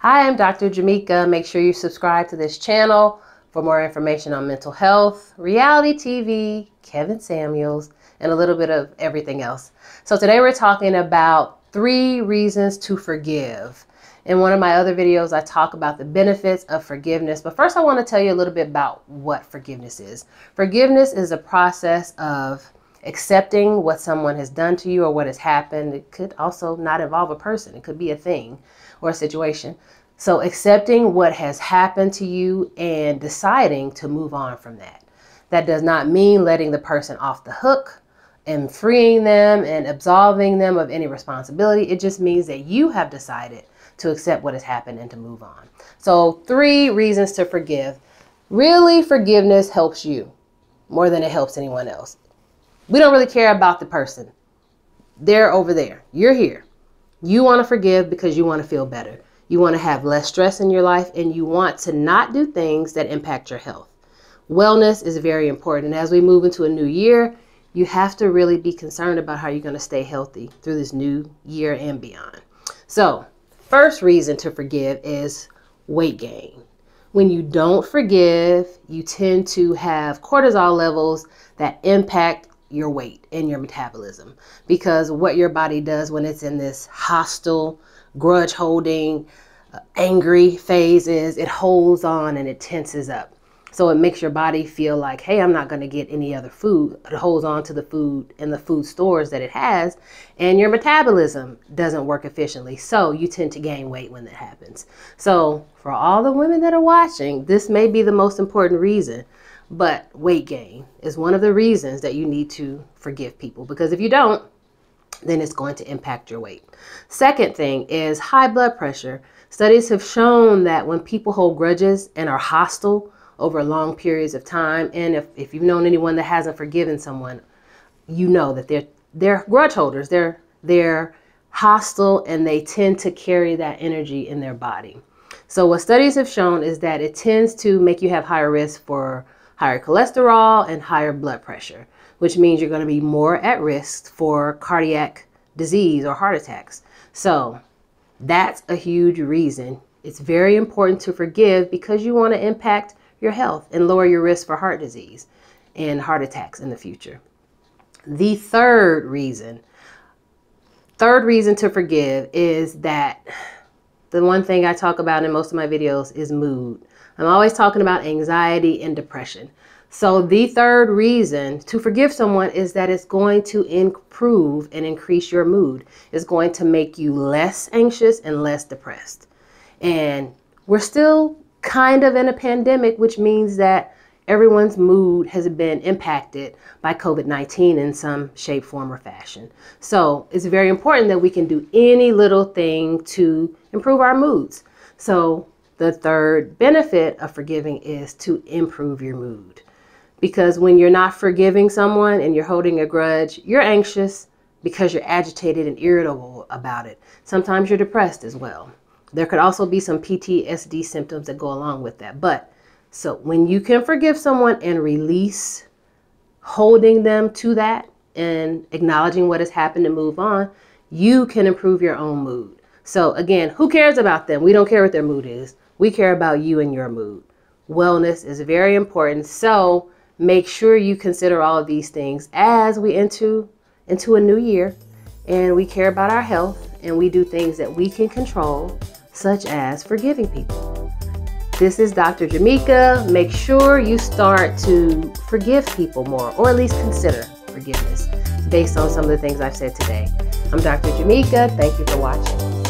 Hi, I'm Dr. Jamika. Make sure you subscribe to this channel for more information on mental health, reality TV, Kevin Samuels, and a little bit of everything else. So today we're talking about 3 reasons to forgive. In one of my other videos, I talk about the benefits of forgiveness. But first, I want to tell you a little bit about what forgiveness is. Forgiveness is a process of accepting what someone has done to you or what has happened. It could also not involve a person. It could be a thing or a situation. So accepting what has happened to you and deciding to move on from that. That does not mean letting the person off the hook and freeing them and absolving them of any responsibility. It just means that you have decided to accept what has happened and to move on. So 3 reasons to forgive. Really, forgiveness helps you more than it helps anyone else. We don't really care about the person. They're over there. You're here. You want to forgive because you want to feel better. You want to have less stress in your life, and you want to not do things that impact your health. Wellness is very important. As we move into a new year, you have to really be concerned about how you're going to stay healthy through this new year and beyond. So, first reason to forgive is weight gain. When you don't forgive, you tend to have cortisol levels that impact your weight and your metabolism, because what your body does when it's in this hostile, grudge holding, angry phase is it holds on and it tenses up. So it makes your body feel like, hey, I'm not going to get any other food. It holds on to the food and the food stores that it has, and your metabolism doesn't work efficiently. So you tend to gain weight when that happens. So for all the women that are watching, this may be the most important reason. But weight gain is one of the reasons that you need to forgive people, because if you don't, then it's going to impact your weight. Second thing is high blood pressure. Studies have shown that when people hold grudges and are hostile over long periods of time, and if you've known anyone that hasn't forgiven someone, you know that they're grudge holders. They're hostile, and they tend to carry that energy in their body. So what studies have shown is that it tends to make you have higher risk for higher cholesterol and higher blood pressure, which means you're going to be more at risk for cardiac disease or heart attacks. So that's a huge reason. It's very important to forgive because you want to impact your health and lower your risk for heart disease and heart attacks in the future. The third reason to forgive is that the one thing I talk about in most of my videos is mood. I'm always talking about anxiety and depression. So the third reason to forgive someone is that it's going to improve and increase your mood. It's going to make you less anxious and less depressed. And we're still kind of in a pandemic, which means that everyone's mood has been impacted by COVID-19 in some shape, form, or fashion. So it's very important that we can do any little thing to improve our moods. So the third benefit of forgiving is to improve your mood. Because when you're not forgiving someone and you're holding a grudge, you're anxious because you're agitated and irritable about it. Sometimes you're depressed as well. There could also be some PTSD symptoms that go along with that. But so when you can forgive someone and release holding them to that and acknowledging what has happened and move on, you can improve your own mood. So again, who cares about them? We don't care what their mood is. We care about you and your mood. Wellness is very important. So make sure you consider all of these things as we enter into a new year, and we care about our health, and we do things that we can control, such as forgiving people. This is Dr. Jamika. Make sure you start to forgive people more, or at least consider forgiveness based on some of the things I've said today. I'm Dr. Jamika. Thank you for watching.